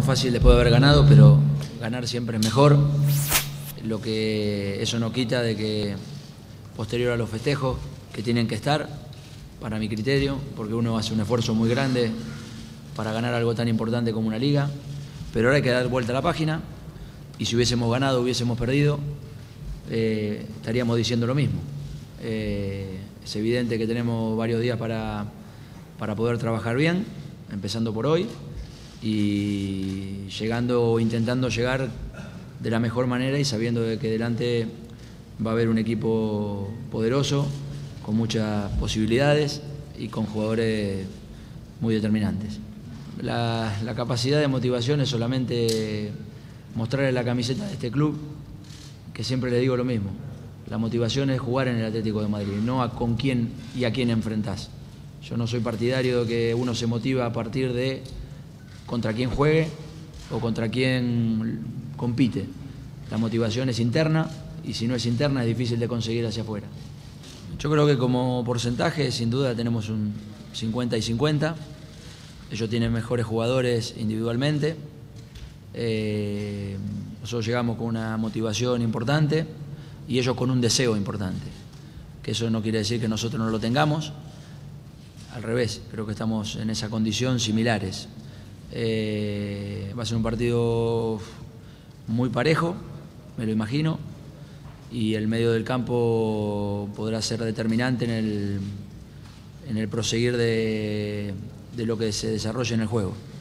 fácil después de haber ganado, pero ganar siempre es mejor. Lo que eso no quita de que posterior a los festejos que tienen que estar, para mi criterio, porque uno hace un esfuerzo muy grande para ganar algo tan importante como una liga, pero ahora hay que dar vuelta a la página y si hubiésemos ganado, hubiésemos perdido, estaríamos diciendo lo mismo. Es evidente que tenemos varios días para poder trabajar bien, empezando por hoy y llegando o intentando llegar de la mejor manera y sabiendo de que delante va a haber un equipo poderoso, con muchas posibilidades y con jugadores muy determinantes. La capacidad de motivación es solamente mostrarle la camiseta de este club, que siempre le digo lo mismo. La motivación es jugar en el Atlético de Madrid, no a con quién y a quién enfrentás. Yo no soy partidario de que uno se motiva a partir de contra quién juegue o contra quién compite. La motivación es interna y si no es interna es difícil de conseguir hacia afuera. Yo creo que como porcentaje sin duda tenemos un 50 y 50. Ellos tienen mejores jugadores individualmente. Nosotros llegamos con una motivación importante y ellos con un deseo importante. Que eso no quiere decir que nosotros no lo tengamos. Al revés, creo que estamos en esa condición similares. Va a ser un partido muy parejo, me lo imagino, y el medio del campo podrá ser determinante en el proseguir de lo que se desarrolle en el juego.